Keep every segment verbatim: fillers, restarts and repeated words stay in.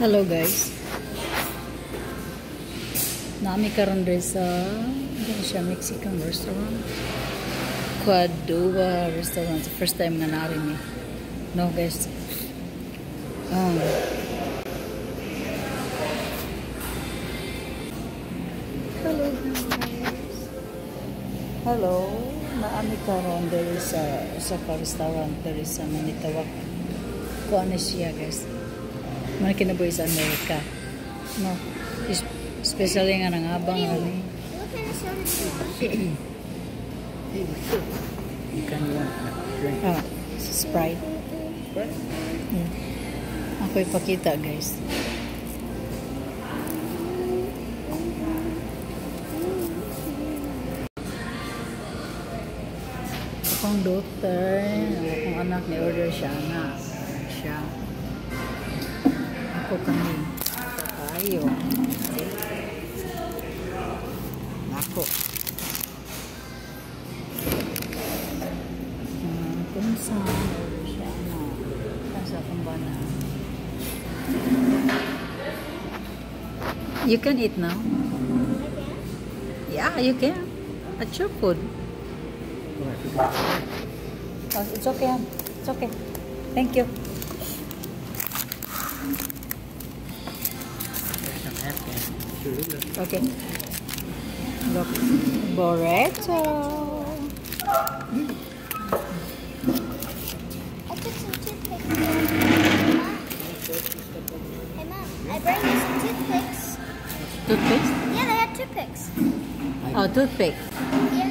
Hello guys. Nami karon diri sa Qdoba Mexican restaurant. Qdoba restaurant. First time nga nari ni. No guys. Um, Hello guys. Hello. Naami karon diri sa sa restaurant diri sa Manitawak. Kuan siya guys. Man kinabuhi sa Amerika. No. Especially nga nangabang ani. What kind of soda do you want? You can want drink. Ah, Sprite. Sprite? Yeah. Ako ipakita guys. Akong daughter, akong anak ni order siya na. Siya. Ako kami. Tayo. Ako. Hmm, kung saan order siya na. Kasa kung ba na. You can eat now. Yeah, you can. That's your food. Oh, it's okay. It's okay. Thank you. Okay. Look, burrito. I took some toothpicks. Hey Mom, I brought you some toothpicks. Toothpaste? Yeah, they had toothpicks. Oh, toothpick. Yeah.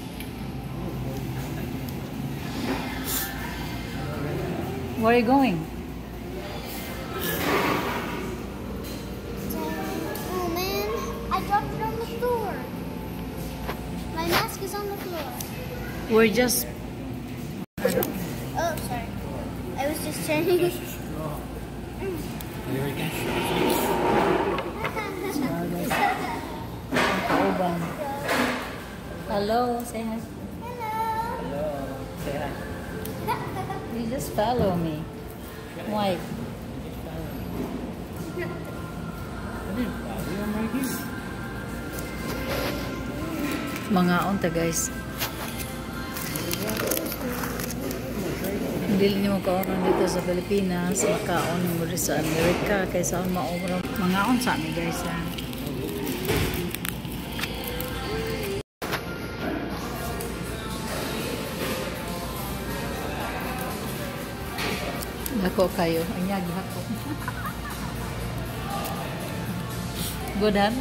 Where are you going? Oh man, I dropped it on the floor. My mask is on the floor. We're just. Oh, sorry. I was just trying. Kauban. Hello, say hi. Hello. Say hi. You just follow me. Why? Mga onta guys. Hindi niyo kaonon dito sa Pilipinas, makaon mo rin sa Amerika kaysa maumro. Mga on sa amin guys ha. Dako kayo, anyag dako. Good han?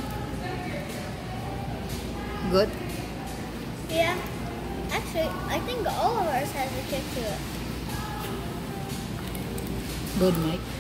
Good? Yeah. Actually, I think all of ours has a kick to it. Good, Mike.